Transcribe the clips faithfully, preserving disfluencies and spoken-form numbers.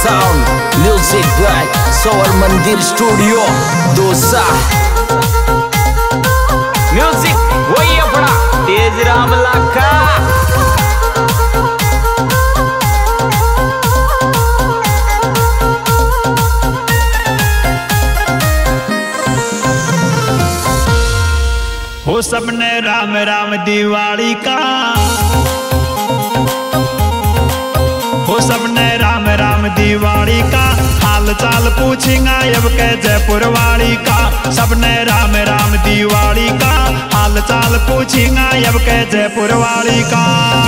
Sound music by सौर मंदिर studio dosa. Music वही अपना तेज राम लाखा। हो सबने राम राम दिवाली का, हो सबने राम राम दिवाली का हाल चाल पूछेंगा अब के जयपुर वाली का। सबने राम राम दिवाली का हाल चाल पूछेंगा अब के जयपुर वाली का।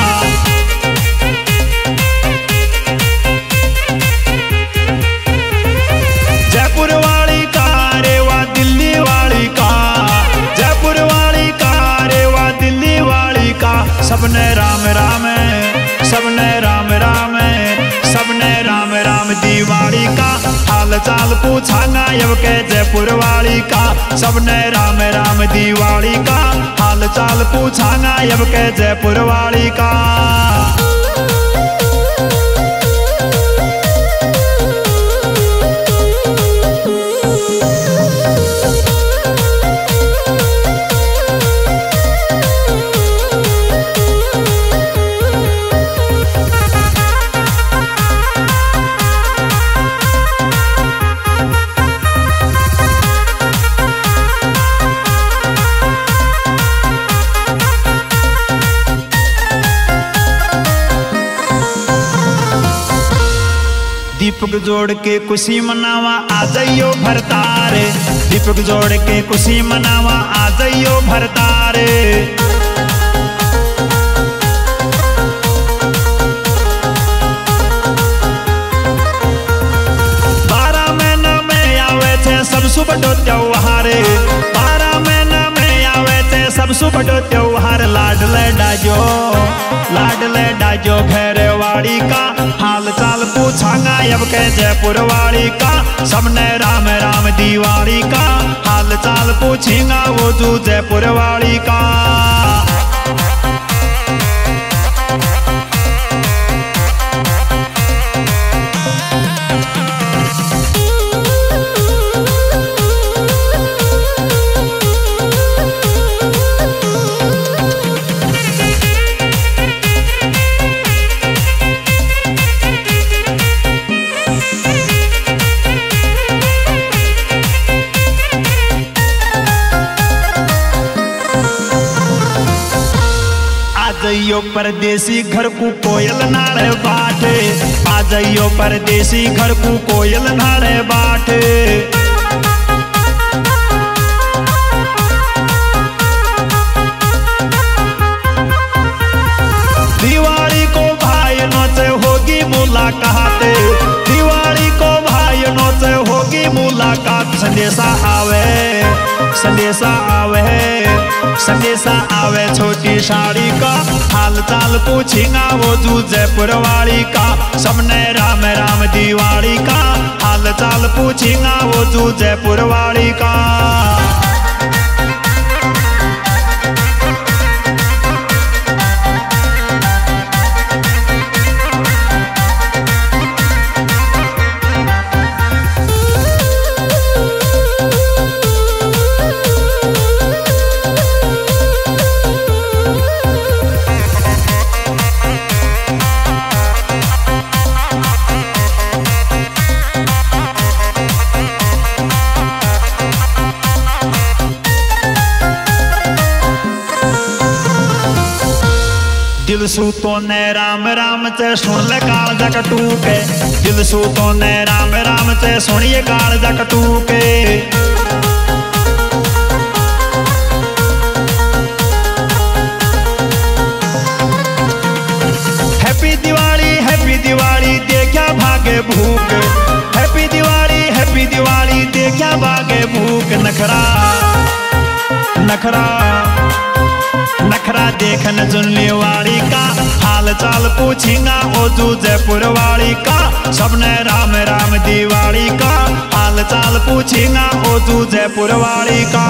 जयपुर वाली का रे वा दिल्ली वाली का, जयपुर वाली का रे वा दिल्ली वाली का। सबने राम राम सबने राम राम सबने राम राम दिवाली का हाल चाल पूछांगा अब के जयपुर वाली का। सबने राम राम दिवाली का हाल चाल पूछांगा अब के जयपुर वाली का। दीपक जोड़ के खुशी मनावा आ जाइयो भरतारे, दीपक जोड़ के खुशी मनावा आ जाइयो भरतारे। बारह महीना में आवे थे सब सुबह त्योहारे, बारह महीना में आवे थे सब सुबह त्योहार। लाडले डाजो लाडले डाजो घेरे वाड़ी का हाल चाल पूछांगा अब के जयपुर वाली का। सबने राम राम दिवाली का हाल चाल पूछेंगा वो जो जयपुर वाली का। जाइयो परदेसी घर को कोयल नाड़े बाटे, आ जाइयो परदेसी घर को कोयल नाड़े बाटे। दिवाली को भाई नोचे होगी मुलाकात, दिवाली को भाई नोचे होगी मुलाकात। संदेशा आवे संदेशा आवे संदेशा आवे छोटी साड़ी का हाल चाल पूछेंगा वो जो जयपुर वाली का। सबने राम राम दिवाली का हाल चाल पूछेंगा वो जो जयपुर वाली का। दिल सूतो ने राम राम चे सुन ले काल जक टूके, दिल सूतो ने राम राम चे सुनिए काल जक टूके। हैप्पी दिवाली हैप्पी दिवाली देखा भागे भूख, हैप्पी दिवाली हैप्पी दिवाली देखा भागे भूख। नखरा नखरा नखरा देखन चुनली वाली का हाल चाल पूछेंगा ओ जो जयपुर वाली का। सबने राम राम दिवाली का हाल चाल पूछेंगा ओ जो जयपुर वाली का।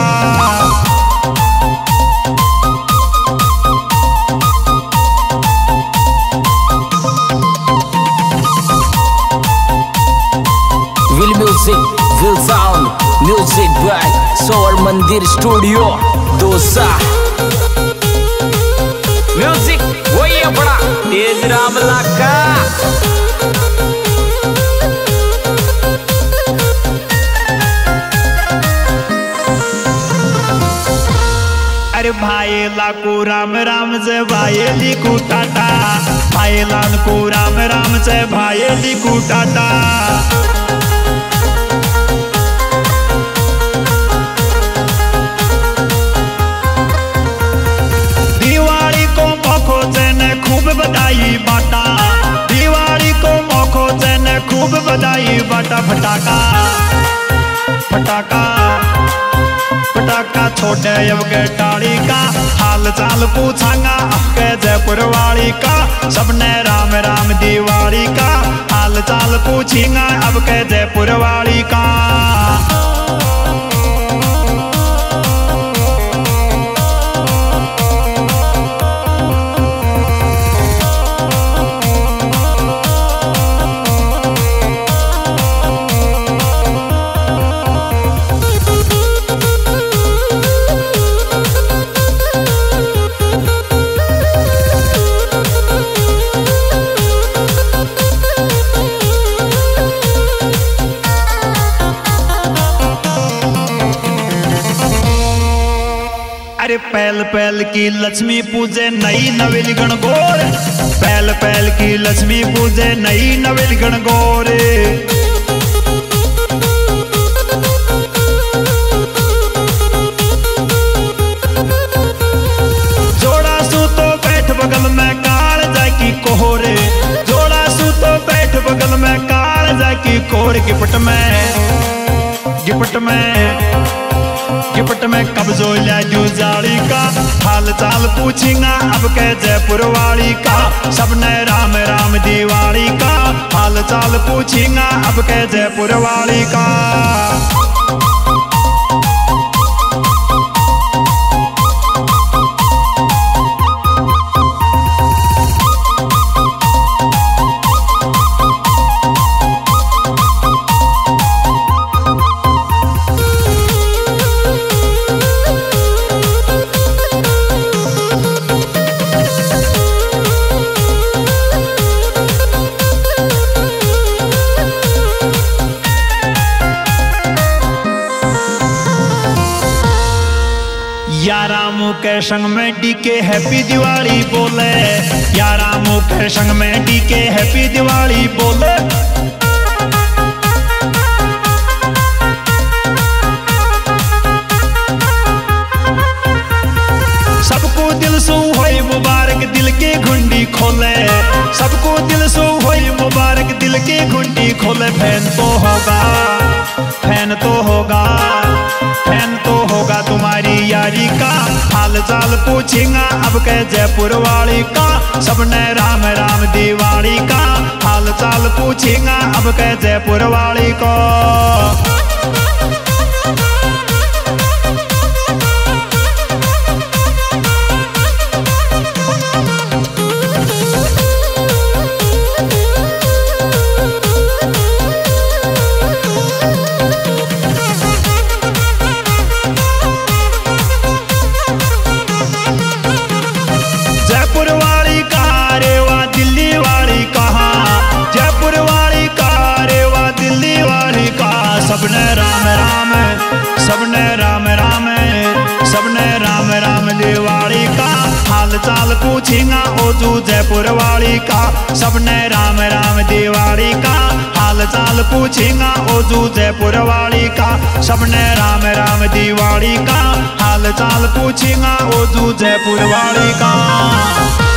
सोवर मंदिर स्टूडियो दोसा। म्यूजिक वही अपना तेज राम लाका। अरे भाई लाकू राम राम से भाई लिखू टाटा, भाई लाकू राम राम से भाई लिखू टाटा। दिवाली को मौको ने खूब बधाई बाटा, दिवाली को मौको ने खूब बधाई बाटा। फटाका फटाका फटाका छोटे अवगे टाड़ी का, हाल चाल पूछांगा आपके जयपुर वाली का। सबने राम राम दिवाली का, हाल चाल पूछेंगा आपके जयपुर वाली का। अरे पहल पहल की लक्ष्मी पूजे नई नवेली गणगौर, पहल पहल की लक्ष्मी पूजे नई नवेली गणगौर। जोड़ा सू तो बैठ बगल में काल जाकी कोहरे, जोड़ा सू तो बैठ बगल में काल जाकी कोहरे। गिफ्ट में गिफ्ट में गिफ्ट में कब्जो लिया जू जाली का, हाल चाल पूछेंगा अब के जयपुर वाली का। सबने राम राम दिवाली का, हाल चाल पूछेंगा अब के जयपुर वाली का। यारामू के संग में डीके हैप्पी दिवाली बोले, यारामू के संग में डीके हैप्पी दिवाली बोले। सबको दिल सो होए मुबारक दिल के घुंडी खोले, सबको दिल सो होए मुबारक दिल के घुंडी खोले। फैन तो होगा फैन तो होगा फैन तो होगा तुम्हारी यारी का, हाल चाल पूछेंगा अब के जयपुर वाली का। सबने राम राम दिवाली का, हाल चाल पूछेंगा अब के जयपुर वाली को। जयपुर वाली का रे वा दिल्ली वाली कहा, जयपुर वाली का रे वा दिल्ली वाली का। सबने राम राम सबने राम राम सबने राम राम दिवाली का, हाल चाल पूछेंगा ओजू जयपुर वाली का। सबने राम राम दिवाली का, हाल चाल पूछेंगा ओजू जयपुर वाली का। सबने राम राम दिवाली का, हाल चाल पूछेंगा ओजू जयपुर वाली का।